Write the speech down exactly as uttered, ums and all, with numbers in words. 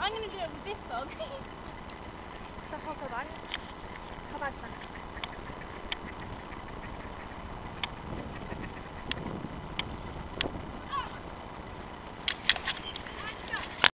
I'm going to do it with this dog. The whole dog. How about that?